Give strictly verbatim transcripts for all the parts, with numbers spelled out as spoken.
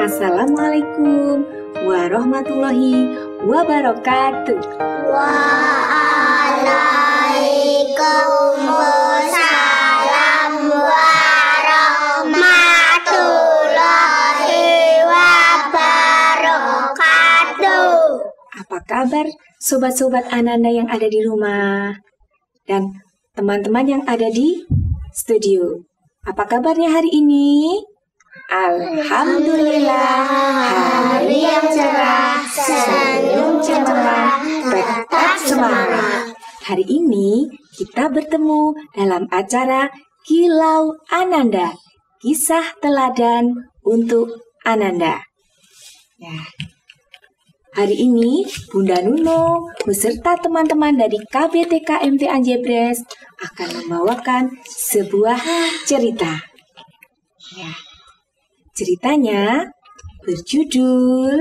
Assalamualaikum warahmatullahi wabarakatuh. Waalaikumsalam warahmatullahi wabarakatuh. Apa kabar sobat-sobat Ananda yang ada di rumah dan teman-teman yang ada di studio? Apa kabarnya hari ini? Alhamdulillah, hari yang cerah, senyum cemerlang, tetap semangat. Hari ini kita bertemu dalam acara Kilau Ananda, kisah teladan untuk Ananda. Ya. Hari ini Bunda Nuno beserta teman-teman dari K B T K M T Anjebres akan membawakan sebuah cerita. Ya. Ceritanya berjudul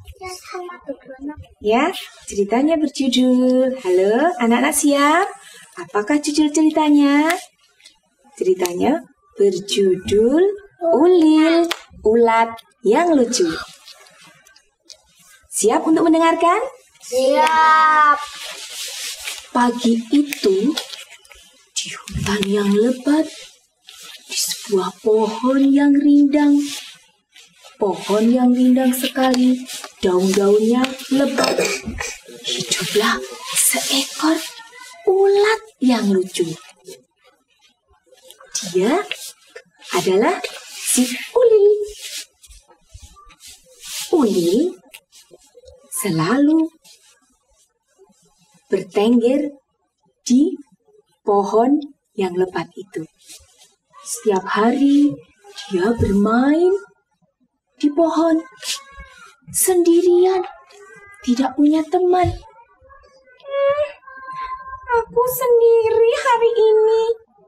Ya, ceritanya berjudul Halo, anak-anak siap? Apakah judul ceritanya? Ceritanya berjudul Ulil, Ulat yang Lucu. Siap untuk mendengarkan? Siap. Pagi itu, di hutan yang lebat, di sebuah pohon yang rindang, pohon yang rindang sekali, daun-daunnya lebat, hiduplah seekor ulat yang lucu. Dia adalah si Ulil. Ulil selalu bertengger di pohon yang lebat itu. Setiap hari dia bermain di pohon sendirian, tidak punya teman. Hmm, aku sendiri hari ini.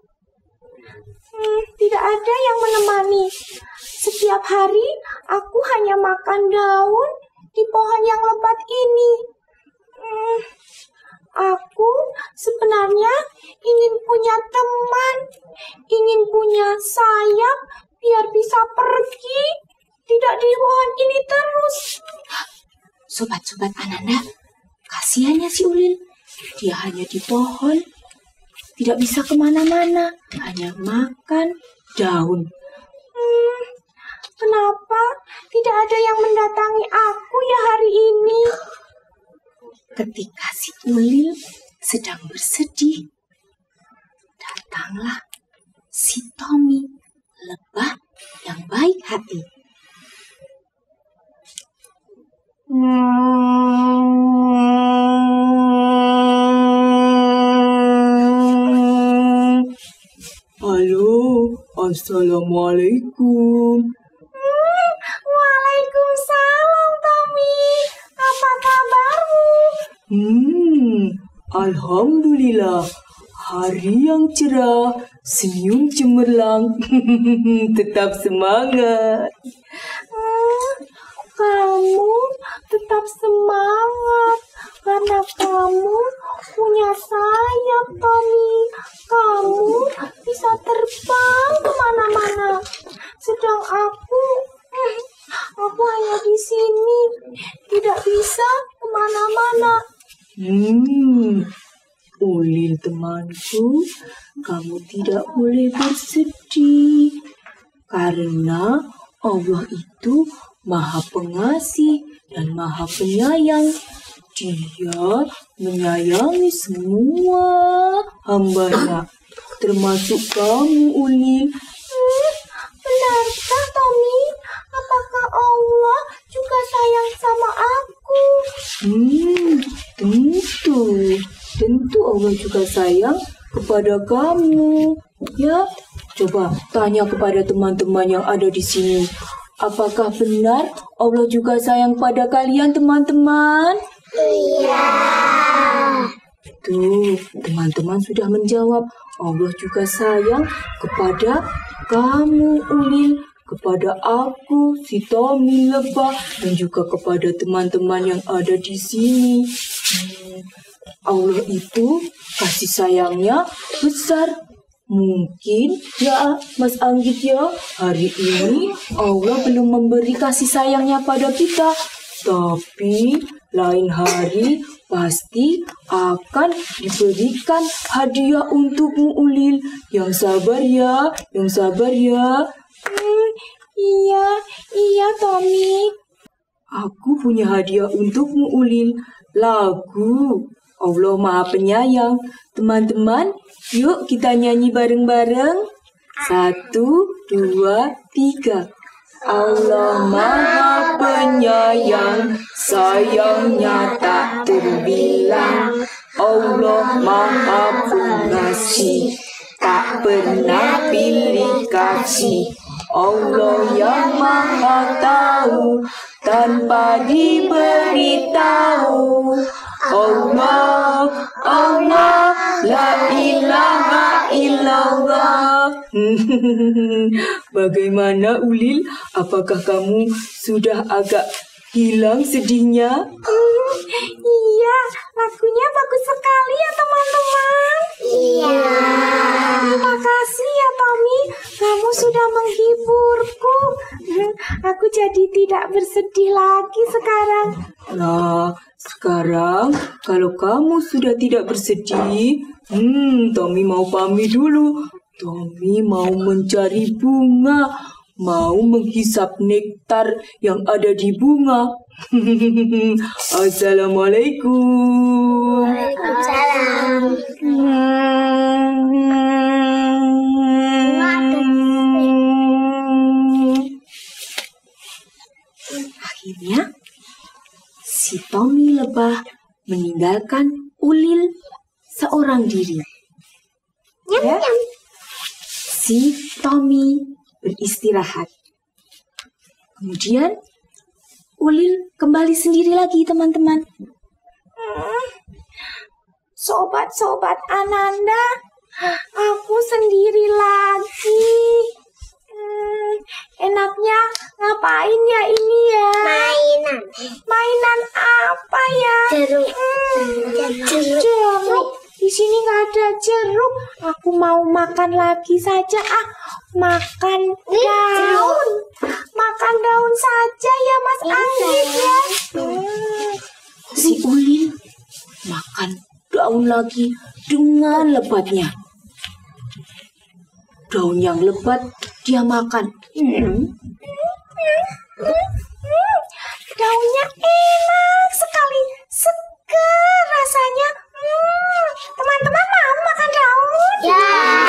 Hmm, tidak ada yang menemani. Setiap hari aku hanya makan daun di pohon yang lebat ini. Hmm, aku sebenarnya ingin punya teman, ingin punya sayap biar bisa pergi. Tidak di pohon ini terus. Sobat-sobat Ananda, kasihannya si Ulil. Dia hanya di pohon, tidak bisa kemana-mana, hanya makan daun. Hmm, kenapa tidak ada yang mendatangi aku ya hari ini? Ketika si Ulil sedang bersedih, datanglah si Tommy, lebah yang baik hati. Hmm. Halo, Assalamualaikum. Hmm, Waalaikumsalam, Tommy. Apa kabarmu? Hmm, Alhamdulillah. Hari yang cerah, senyum cemerlang, tetap semangat. Hmm, kamu tetap semangat karena kamu punya sayap, Tommy. Kamu bisa terbang kemana-mana. Sedang aku, hmm, aku hanya di sini, tidak bisa kemana-mana. Hmm, Ulil temanku, kamu tidak boleh bersedih. Karena Allah itu Maha Pengasih dan Maha Penyayang. Dia menyayangi semua hambanya, termasuk kamu, Ulil. Hmm, benarkah, Tommy? Apakah Allah juga sayang sama aku? Hmm, tentu. Tentu Allah juga sayang kepada kamu. Ya, coba tanya kepada teman-teman yang ada di sini. Apakah benar Allah juga sayang pada kalian, teman-teman? Iya. Tuh, teman-teman sudah menjawab. Allah juga sayang kepada kamu, Ulil, kepada aku, si Tommy lebah, dan juga kepada teman-teman yang ada di sini. Hmm, Allah itu kasih sayangnya besar. Mungkin ya Mas Anggit ya, hari ini Allah belum memberi kasih sayangnya pada kita. Tapi lain hari pasti akan diberikan hadiah untukmu Ulil. Yang sabar ya, yang sabar ya. Hmm, iya, iya Tommy. Aku punya hadiah untukmu Ulil. Lagu Allah Maha Penyayang. Teman-teman, yuk kita nyanyi bareng-bareng. Satu, dua, tiga. Allah Maha Penyayang, sayangnya tak terbilang. Allah Maha Pengasih, tak pernah pilih kasih. Allah yang Maha Tahu, tanpa diberitahu. Allah, Allah, la ilaha illallah. Bagaimana Ulil? Apakah kamu sudah agak hilang sedihnya? Hmm, iya, lagunya bagus sekali ya teman-teman. Iya. Terima kasih ya Tommy, kamu sudah menghiburku. Hmm, aku jadi tidak bersedih lagi sekarang. Nah, sekarang kalau kamu sudah tidak bersedih, hmm, Tommy mau pamit dulu. Tommy mau mencari bunga, mau menghisap nektar yang ada di bunga. Assalamualaikum. Waalaikumsalam. Akhirnya, si Tommy lebah meninggalkan Ulil seorang diri. Ya, si Tommy beristirahat. Kemudian Ulil kembali sendiri lagi teman-teman. Hmm, Sobat-sobat Ananda, aku sendiri lagi. Hmm, enaknya ngapain ya ini ya? Mainan. Mainan apa ya? Jeruk. Hmm, Jeruk. jeruk. Di sini nggak ada jeruk. Aku mau makan lagi saja. Ah, makan daun. Makan daun saja ya Mas Anggit ya. Hmm. Si Ulil makan daun lagi dengan lebatnya. Daun yang lebat dia makan. Hmm. Daunnya enak sekali, segar rasanya. Hmm, teman-teman mau makan daun? Ya.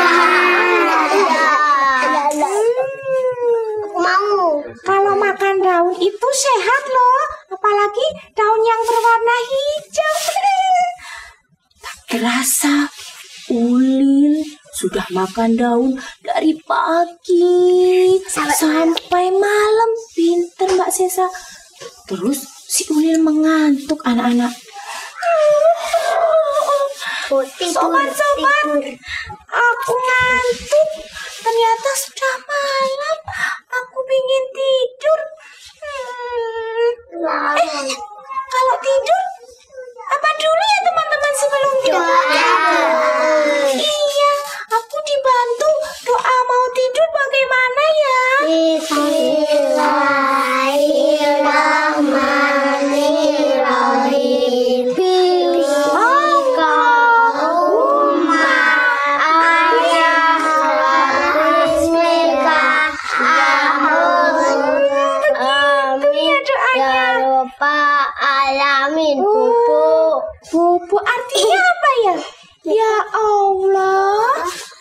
Hmm, Mau. kalau makan daun itu sehat loh, apalagi daun yang berwarna hijau. Tak terasa Ulil sudah makan daun dari pagi Sampai- sampai malam. Pinter Mbak Sesa. Terus si Ulil mengantuk anak-anak. Sobat-sobat, aku ngantuk. Ternyata sudah malam. Aku ingin tidur. Hmm. Eh, kalau tidur, apa dulu ya teman-teman sebelum doa? Iya, aku dibantu. Doa mau tidur bagaimana ya? Bismillahirrahmanirrahim. Allahumma ayah bismika amin ya Rabbal alamin. Pupuk. Bobo artinya apa ya? Ya Allah,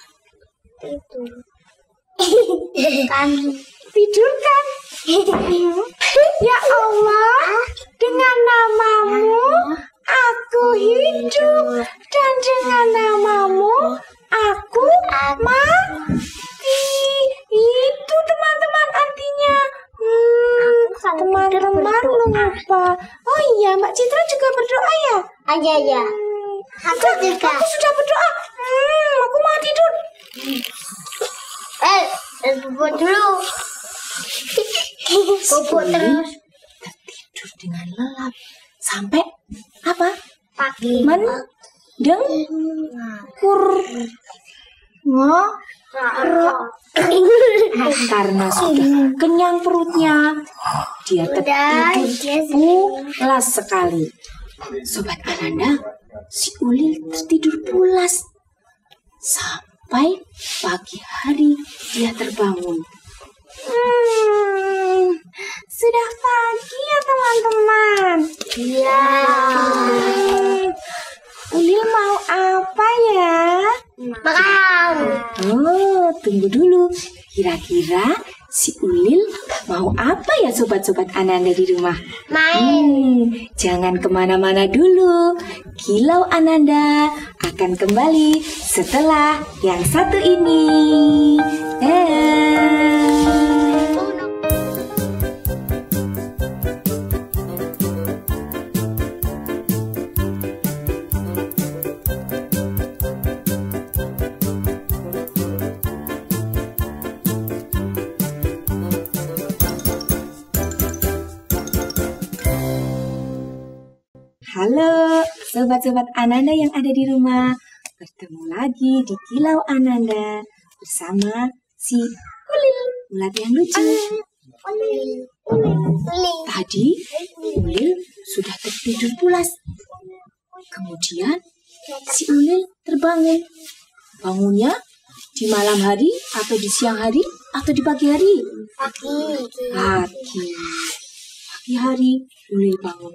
Kan tidurkan. Ya Allah, dengan namamu aku hidup dan dengan namamu aku mati. Itu teman-teman artinya. Hmm, teman-teman lupa. Oh iya, Mbak Citra juga berdoa ya? aja ya. Hmm, Aku juga. aku sudah berdoa. Hmm, aku mau tidur. Eh, pupuk dulu. Pupuk terus. Tertidur dengan lelap sampai apa? Pagi. Mendengkur. Karena sudah kenyang perutnya, dia tertidur pulas sekali. Sobat Ananda, si Ulil tertidur pulas sampai pagi hari dia terbangun. Hmm, sudah pagi ya teman-teman. Iya. Hmm, Ulil mau apa ya? Makan. Oh, tunggu dulu. Kira-kira si Ulil mau apa ya sobat-sobat Ananda di rumah? Main. Hmm, jangan kemana-mana dulu. Kilau Ananda akan kembali setelah yang satu ini. Eh. Halo, sobat-sobat Ananda yang ada di rumah. Bertemu lagi di Kilau Ananda bersama si Ulil, ulat yang lucu. Tadi Ulil sudah tertidur pulas. Kemudian si Ulil terbangun. Bangunnya di malam hari atau di siang hari atau di pagi hari? Pagi. Pagi. Pagi hari Ulil bangun.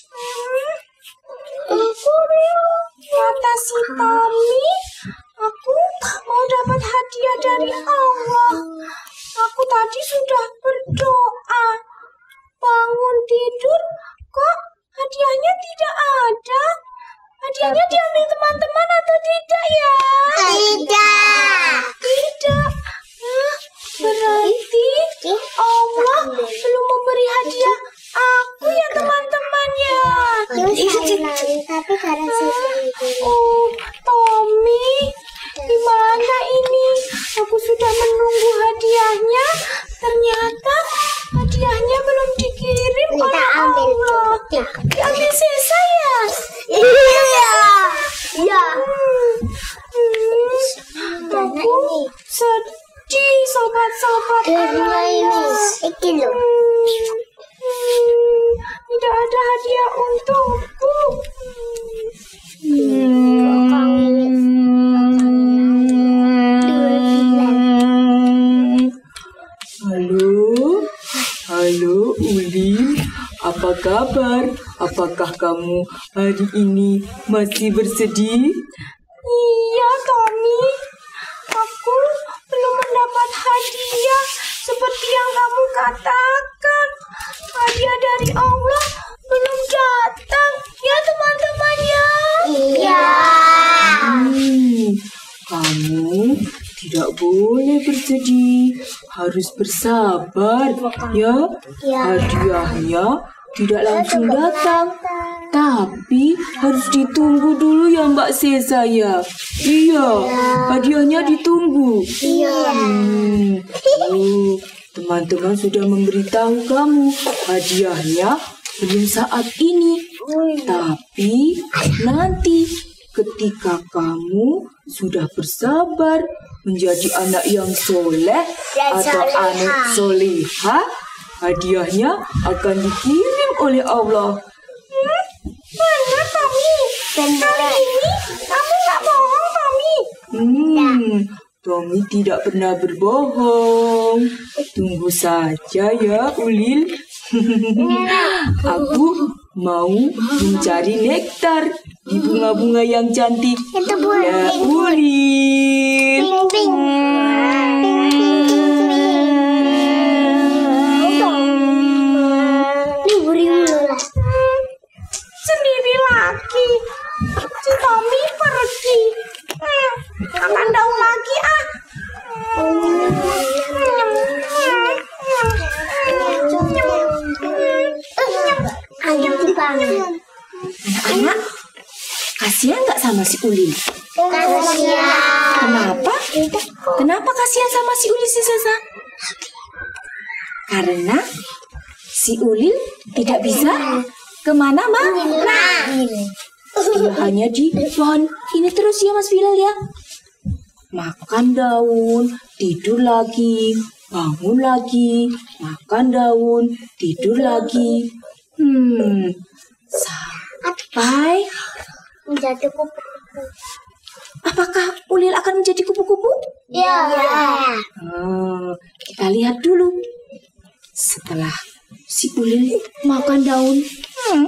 Kata si Tommy, aku mau dapat hadiah dari Allah. Aku tadi sudah berdoa. Bangun tidur, kok hadiahnya tidak ada? Hadiahnya diambil teman-teman atau tidak ya? Tidak. Tidak. Hah, berarti Allah belum memberi hadiah aku ya teman-teman ya. Tapi karena sisa itu. Oh, Tommy, gimana ini? Aku sudah menunggu hadiahnya. Ternyata hadiahnya belum dikirim Kita oleh ambil Allah. tuh. Diambil sisa ya? Iya. Iya. Hmm, Karena aku ini. sedih, sobat-sobat Karena ini. Ananda. Iki loh. Hmm, hmm, tidak ada hadiah untukku. Halo, halo Ulil, apa kabar? Apakah kamu hari ini masih bersedih? Iya, Tommy. Aku belum mendapat hadiah seperti yang kamu katakan. Hadiah dari Allah belum datang, ya teman-teman ya. Iya. Hmm, kamu tidak boleh bersedih, harus bersabar ya. Ya. Hadiahnya tidak langsung datang, tapi harus ditunggu dulu ya Mbak Sesa ya. Iya, hadiahnya ditunggu. Iya. Hmm. Oh, teman-teman sudah memberitahu kamu hadiahnya belum saat ini, tapi nanti ketika kamu sudah bersabar menjadi anak yang soleh atau anak soleha, hadiahnya akan dikirim oleh Allah. Hmm, benar, Tommy. Kali ini kamu nggak bohong, Tommy. Hmm, Tommy tidak pernah berbohong. Tunggu saja ya, Ulil. Aku mau mencari nektar di bunga-bunga yang cantik. Itu buat Ya, pink. Ulil. Pink, pink. Ini beri dulu lah. Hmm, sendiri lagi. Si Tommy pergi. Hmm, makan daun lagi ah. Ayam dipanggil. Anak-anak, kasihan nggak sama si Ulil? Kasihan. Kenapa? Kenapa kasihan sama si Ulil si Sesa? Karena si Ulil tidak bisa kemana mana. Dia hanya di pohon ini terus ya Mas Bilal ya. makan daun, tidur lagi, bangun lagi, makan daun, tidur lagi. Hmm, sampai Menjadi kupu-kupu. apakah Ulil akan menjadi kupu-kupu? Ya. Hmm, kita lihat dulu. Setelah si Ulil makan daun, hmm,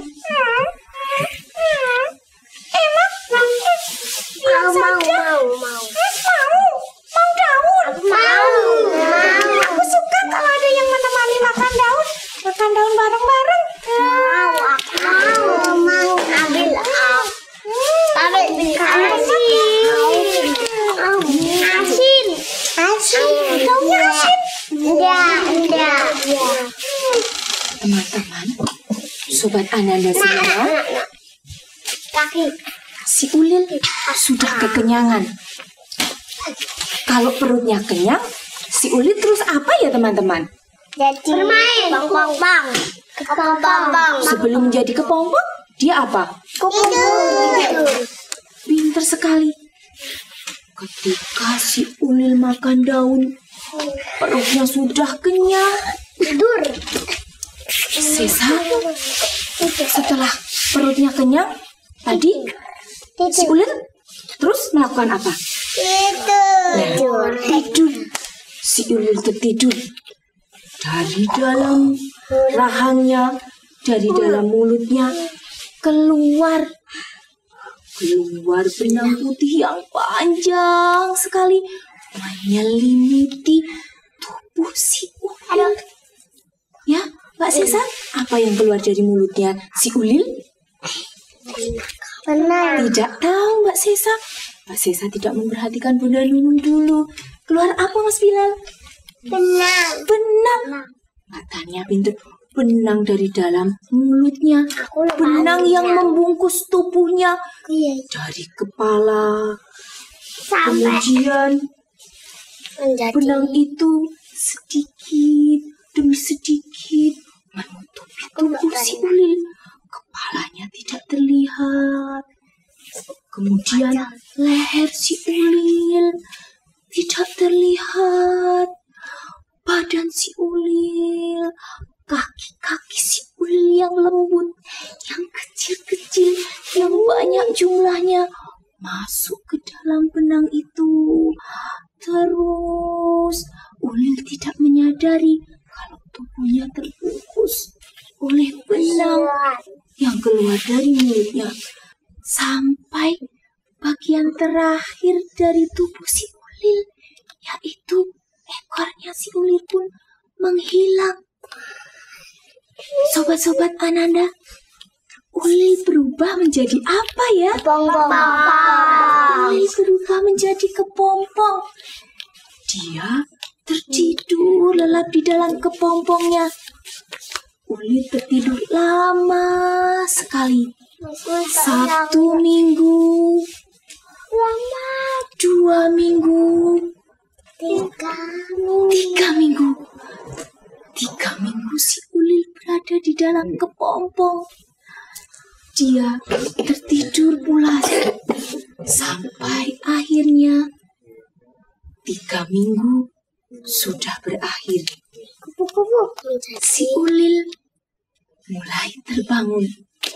Enak. Mau, mau, mau, mau. Mau. Mau daun. Mau. Aku suka kalau ada yang menemani makan daun. Makan daun bareng-bareng. Mau, aku mau, mau. Ambil, ambil. Ambil asin. Asin. Asin. Daunnya asin. Enggak, enggak. teman-teman, sobat Ananda semua, Kaki. si Ulil sudah kekenyangan. Kalau perutnya kenyang, si Ulil terus apa ya teman-teman? Jadi bermain. Bang, bang, bang. Kepompong. Sebelum menjadi kepompong, dia apa? Tidur. Pinter sekali. Ketika si Ulil makan daun, perutnya sudah kenyang. Tidur. Sisa, setelah perutnya kenyang, tadi si Ulil terus melakukan apa? Tidur. Tidur. Si Ulil tertidur. Dari dalam rahangnya, dari dalam mulutnya, keluar. Keluar benang putih yang panjang sekali, menyelimuti tubuh si Ulil. Ya, Mbak Sesa, apa yang keluar dari mulutnya si Ulil? Benar. Tidak tahu Mbak Sesa. Mbak Sesa tidak memperhatikan Bunda Nunung dulu. Keluar apa Mas Bilal? Benang. Benang. Matanya pintar. Benang dari dalam mulutnya. Benang yang membungkus tubuhnya. Iya. Dari kepala. Sampai Kemudian menjadi benang itu sedikit demi sedikit menutupi tubuh si Ulil. Kepalanya tidak terlihat. Kemudian leher si Ulil tidak terlihat. Badan si Ulil, kaki-kaki si Ulil yang lembut, yang kecil-kecil, yang banyak jumlahnya masuk ke dalam benang itu. Terus Ulil tidak menyadari kalau tubuhnya terbungkus oleh benang yang keluar dari mulutnya. Sampai bagian terakhir dari tubuh si Ulil, yaitu ekornya si Ulil pun menghilang. Sobat-sobat Ananda, Ulil berubah menjadi apa ya? Ulil berubah menjadi kepompong. Dia tertidur lelap di dalam kepompongnya. Ulil tertidur lama sekali. Satu minggu, lama. dua minggu, Tiga. tiga minggu. Tiga minggu si Ulil berada di dalam kepompong. Dia tertidur pulas. Sampai akhirnya tiga minggu sudah berakhir. Kupu-kupu Si menjadi Ulil mulai terbangun.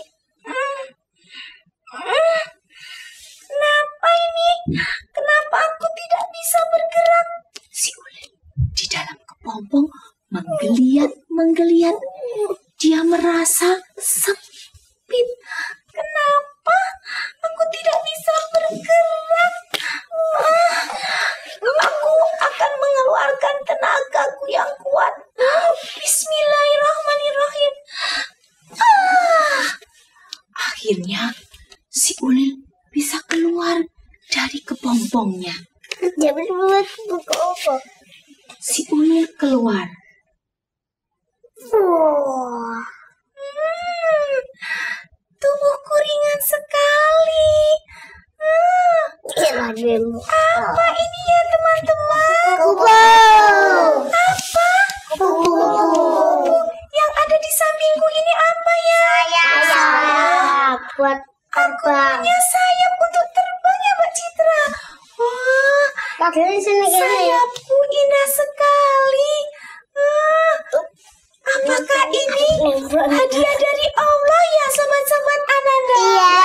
Kenapa ini? Kenapa aku tidak bisa bergerak? Si Ulil di dalam kepompong menggeliat-menggeliat. Dia merasa sempit. Kenapa aku tidak bisa bergerak? Ah, aku akan mengeluarkan tenagaku yang kuat. Bismillahirrahmanirrahim. Ah, Akhirnya si Ulil bisa keluar dari kepompongnya. dia berbuat kupu-kupu. Si Ulil keluar. Wah. hmm, tubuhku ringan sekali. Ah, Gila dirimu. apa ini ya teman-teman? Kupu. Apa? Kupu. Yang ada di sampingku ini apa ya? Sayap buat terbang. Punya sayap untuk terbang ya Mbak Citra. Wah, Sayapku indah sekali. Ah, apakah ini hadiah dari Allah ya sobat-sobat Ananda?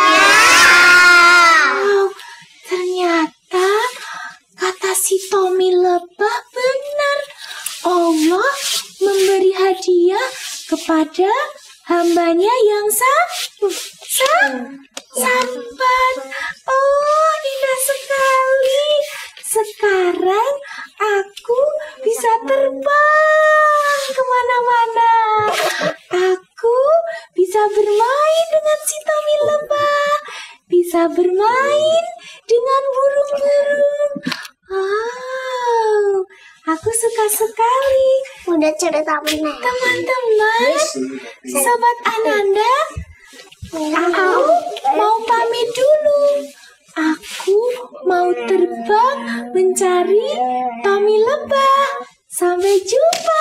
Wow, ternyata kata si Tommy lebah benar. Allah memberi hadiah kepada hambanya yang sam, sam, sabar. Oh, indah sekali. Sekarang aku bisa terbang kemana-mana. Aku bisa bermain dengan si Tommy lebah. Bisa bermain dengan burung-burung. Wow, aku suka sekali. Udah cerita benar. Teman-teman, sobat Ananda, aku mau pamit dulu. Aku mau terbang mencari Tommy lebah. Sampai jumpa.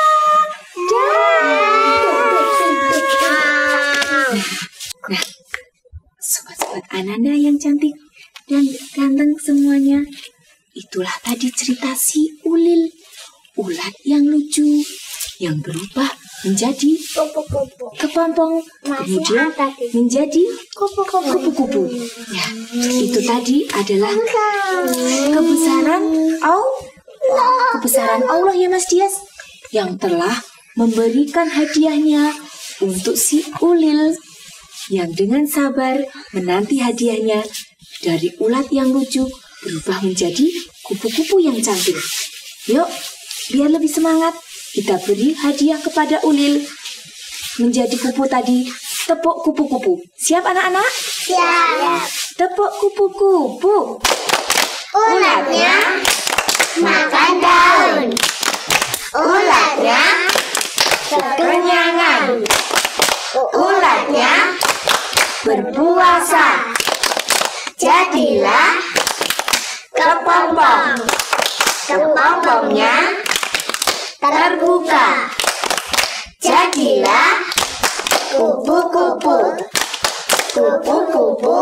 Dah. Nah, sobat-sobat Ananda yang cantik dan ganteng semuanya, itulah tadi cerita si Ulil, ulat yang lucu yang berubah menjadi kepompong, kemudian menjadi kupu-kupu. Ya, itu tadi adalah kebesaran Allah, kebesaran Allah ya Mas Dias, yang telah memberikan hadiahnya untuk si Ulil yang dengan sabar menanti hadiahnya dari ulat yang lucu berubah menjadi kupu-kupu yang cantik. Yuk, biar lebih semangat, kita beri hadiah kepada Ulil menjadi kupu tadi. Tepuk kupu-kupu. Siap anak-anak? Siap. Tepuk kupu-kupu. Ulatnya makan daun. Ulatnya kekenyangan. Ulatnya berpuasa. Jadilah kepompong. Kepompongnya terbuka. Jadilah kupu-kupu. Kupu-kupu.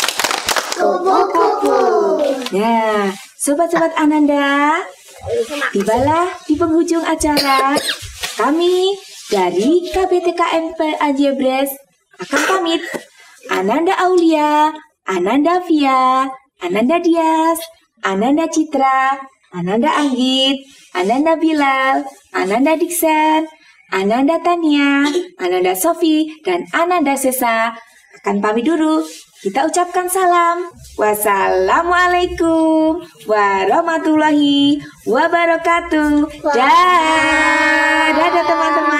Kupu-kupu. Nah, sobat-sobat Ananda, tibalah di penghujung acara. Kami dari K B T K M P Aljebres akan pamit. Ananda Aulia, Ananda Via, Ananda Dias, Ananda Citra, Ananda Anggit, Ananda Bilal, Ananda Diksen, Ananda Tania, Ananda Sofi, dan Ananda Sesa akan pamit dulu. Kita ucapkan salam. Wassalamualaikum warahmatullahi wabarakatuh. Dah, dadah teman-teman.